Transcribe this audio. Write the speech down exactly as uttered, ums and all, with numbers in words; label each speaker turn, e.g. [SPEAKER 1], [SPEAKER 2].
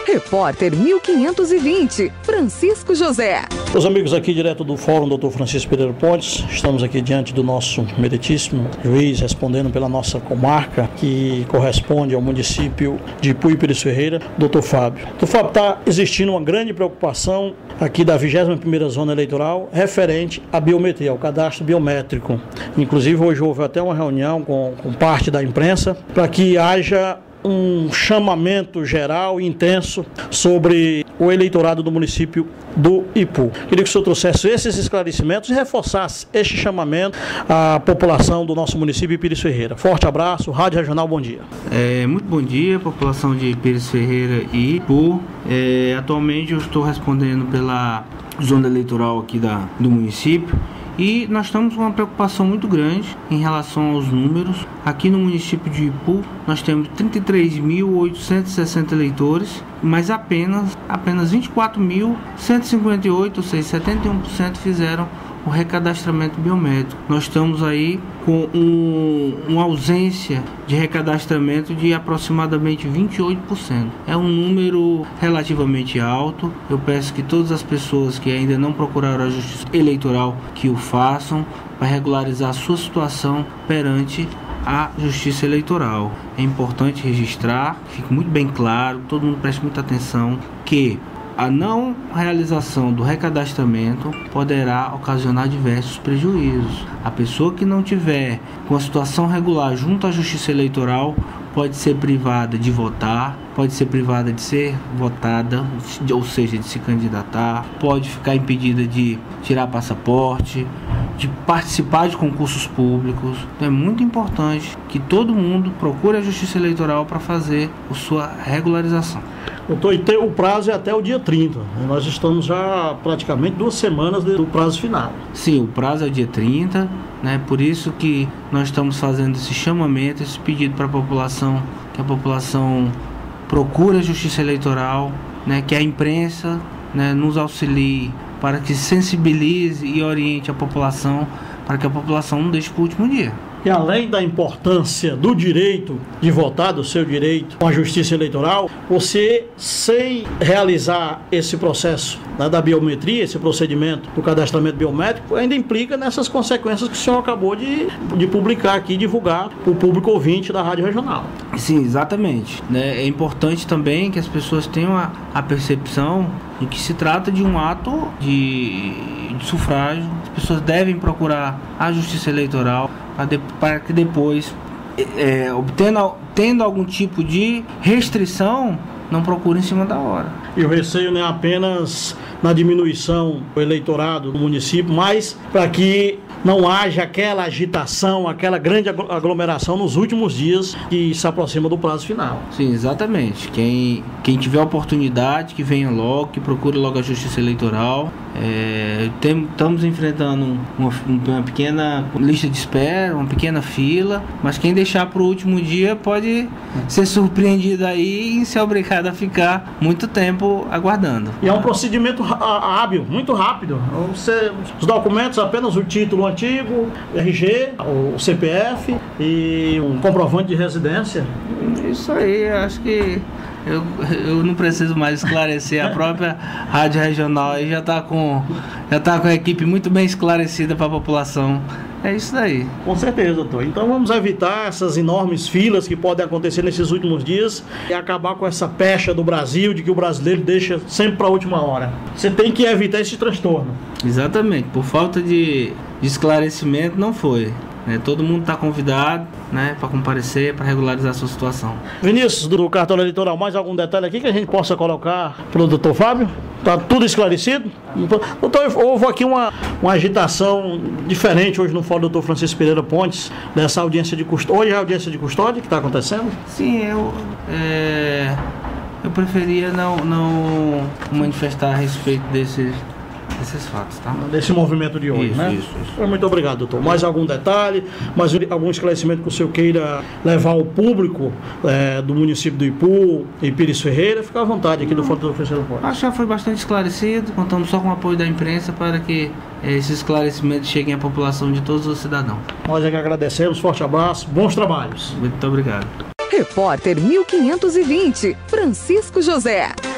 [SPEAKER 1] Repórter mil quinhentos e vinte, Francisco José.
[SPEAKER 2] Meus amigos, aqui direto do Fórum doutor Francisco Pereira Pontes, estamos aqui diante do nosso meritíssimo juiz, respondendo pela nossa comarca, que corresponde ao município de Ipu e Pires Ferreira, doutor Fábio. doutor Fábio, está existindo uma grande preocupação aqui da vigésima primeira Zona Eleitoral referente à biometria, ao cadastro biométrico. Inclusive, hoje houve até uma reunião com, com parte da imprensa para que haja um chamamento geral e intenso sobre o eleitorado do município do Ipu. Queria que o senhor trouxesse esses esclarecimentos e reforçasse este chamamento à população do nosso município de Pires Ferreira. Forte abraço, Rádio Regional, bom dia.
[SPEAKER 3] É, muito bom dia, população de Pires Ferreira e Ipu. É, atualmente eu estou respondendo pela zona eleitoral aqui da, do município. E nós estamos com uma preocupação muito grande em relação aos números. Aqui no município de Ipu, nós temos trinta e três mil oitocentos e sessenta eleitores, mas apenas, apenas vinte e quatro mil cento e cinquenta e oito, ou seja, setenta e um por cento fizeram o recadastramento biométrico. Nós estamos aí com um, uma ausência de recadastramento de aproximadamente vinte e oito por cento. É um número relativamente alto. Eu peço que todas as pessoas que ainda não procuraram a Justiça Eleitoral que o façam para regularizar a sua situação perante a Justiça Eleitoral. É importante registrar, fique muito bem claro, todo mundo preste muita atenção, que a não realização do recadastramento poderá ocasionar diversos prejuízos. A pessoa que não tiver com a situação regular junto à Justiça Eleitoral pode ser privada de votar, pode ser privada de ser votada, ou seja, de se candidatar, pode ficar impedida de tirar passaporte, de participar de concursos públicos. Então é muito importante que todo mundo procure a Justiça Eleitoral para fazer a sua regularização.
[SPEAKER 2] Doutor, e tem, o prazo é até o dia trinta. Nós estamos já praticamente duas semanas do prazo final.
[SPEAKER 3] Sim, o prazo é o dia trinta, né? Por isso que nós estamos fazendo esse chamamento, esse pedido para a população, que a população procure a Justiça Eleitoral, né? Que a imprensa, né, nos auxilie para que sensibilize e oriente a população, para que a população não deixe para o último dia.
[SPEAKER 2] E além da importância do direito de votar, do seu direito com a Justiça Eleitoral, você, sem realizar esse processo, né, da biometria, esse procedimento do cadastramento biométrico, ainda implica nessas consequências que o senhor acabou de, de publicar aqui, divulgar para o público ouvinte da Rádio Regional.
[SPEAKER 3] Sim, exatamente. É importante também que as pessoas tenham a, a percepção de que se trata de um ato de, de sufrágio. As pessoas devem procurar a Justiça Eleitoral para que depois, é, obtendo, tendo algum tipo de restrição, não procure em cima da hora.
[SPEAKER 2] E o receio não é apenas na diminuição do eleitorado do município, mas para que não haja aquela agitação, aquela grande aglomeração nos últimos dias que se aproxima do prazo final.
[SPEAKER 3] Sim, exatamente. Quem, quem tiver oportunidade, que venha logo, que procure logo a Justiça Eleitoral. É, tem, estamos enfrentando uma, uma pequena lista de espera, uma pequena fila, mas quem deixar para o último dia pode ser surpreendido aí e ser obrigado a ficar muito tempo aguardando.
[SPEAKER 2] E é um procedimento hábil, muito rápido. Você, os documentos, apenas o título antigo, R G, o C P F e um comprovante de residência.
[SPEAKER 3] Isso aí, acho que Eu, eu não preciso mais esclarecer, a própria Rádio Regional aí já está com, já tá com a equipe muito bem esclarecida para a população. É isso daí.
[SPEAKER 2] Com certeza, doutor. Então vamos evitar essas enormes filas que podem acontecer nesses últimos dias e acabar com essa pecha do Brasil, de que o brasileiro deixa sempre para a última hora. Você tem que evitar esse transtorno.
[SPEAKER 3] Exatamente. Por falta de, de esclarecimento, não foi. É, todo mundo está convidado, né, para comparecer, para regularizar a sua situação.
[SPEAKER 2] Vinícius, do cartório eleitoral, mais algum detalhe aqui que a gente possa colocar para o doutor Fábio? Está tudo esclarecido? Doutor, houve aqui uma, uma agitação diferente hoje no Fórum do doutor Francisco Pereira Pontes, dessa audiência de custódia. Hoje é a audiência de custódia que está acontecendo?
[SPEAKER 3] Sim, eu, é, eu preferia não, não manifestar a respeito desse... esses fatos, tá?
[SPEAKER 2] Desse movimento de hoje,
[SPEAKER 3] isso,
[SPEAKER 2] né?
[SPEAKER 3] Isso, isso.
[SPEAKER 2] Muito obrigado, doutor. Mais algum detalhe, mais algum esclarecimento que o senhor queira levar ao público é, do município do Ipu e Pires Ferreira? Fica à vontade aqui do Fórum do Francisco Pontes.
[SPEAKER 3] Acho que já foi bastante esclarecido. Contamos só com o apoio da imprensa para que é, esses esclarecimentos cheguem à população de todos os cidadãos.
[SPEAKER 2] Nós é que agradecemos. Forte abraço. Bons trabalhos.
[SPEAKER 3] Muito obrigado.
[SPEAKER 1] Repórter mil quinhentos e vinte, Francisco José.